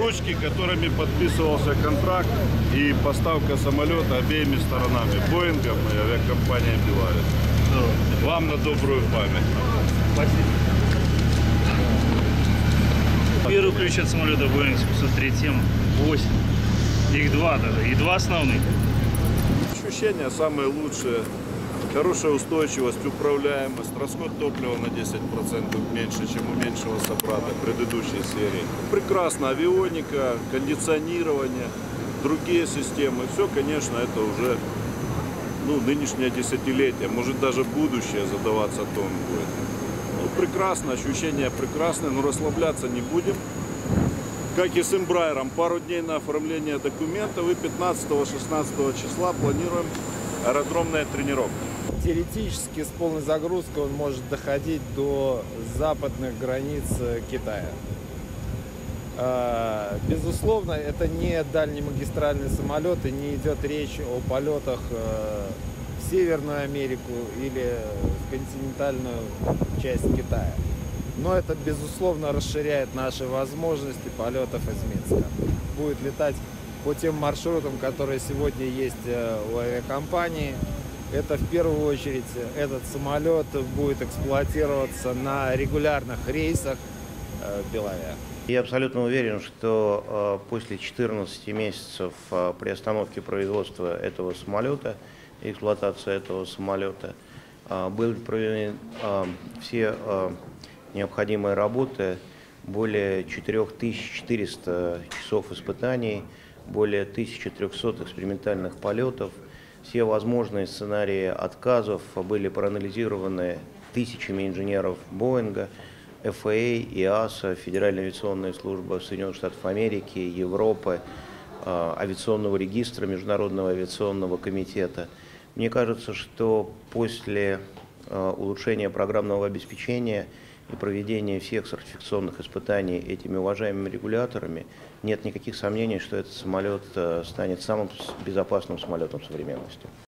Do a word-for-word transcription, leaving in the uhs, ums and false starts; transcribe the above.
ручки, которыми подписывался контракт и поставка самолета обеими сторонами, Боингом и авиакомпанией Белавия. Да. Вам на добрую память. Спасибо. Первый ключ от самолета Боинг семьсот тридцать семь восемь. Их два даже, и два основных. Ощущения самые лучшие. Хорошая устойчивость, управляемость, расход топлива на десять процентов меньше, чем у меньшего собрата предыдущей серии. Прекрасно, авионика, кондиционирование, другие системы. Все, конечно, это уже ну, нынешнее десятилетие, может даже будущее задаваться тон будет. Ну, прекрасно, ощущения прекрасные, но расслабляться не будем. Как и с Эмбрайером, пару дней на оформление документов и пятнадцатого-шестнадцатого числа планируем аэродромная тренировка. Теоретически с полной загрузкой он может доходить до западных границ Китая. Безусловно, это не дальнемагистральный самолет, и не идет речь о полетах в Северную Америку или в континентальную часть Китая. Но это, безусловно, расширяет наши возможности полетов из Минска. Будет летать по тем маршрутам, которые сегодня есть у авиакомпании. Это в первую очередь этот самолет будет эксплуатироваться на регулярных рейсах Белавия. Я абсолютно уверен, что после четырнадцати месяцев приостановки производства этого самолета, эксплуатации этого самолета, были проведены все необходимые работы, более четырёх тысяч четырёхсот часов испытаний, более тысячи трёхсот экспериментальных полетов. Все возможные сценарии отказов были проанализированы тысячами инженеров Боинга, эф а а, ИАСА, Федеральная авиационная служба Соединенных Штатов Америки, Европы, авиационного регистра, Международного авиационного комитета. Мне кажется, что после улучшения программного обеспечения и проведения всех сертификационных испытаний этими уважаемыми регуляторами нет никаких сомнений, что этот самолет станет самым безопасным самолетом современности.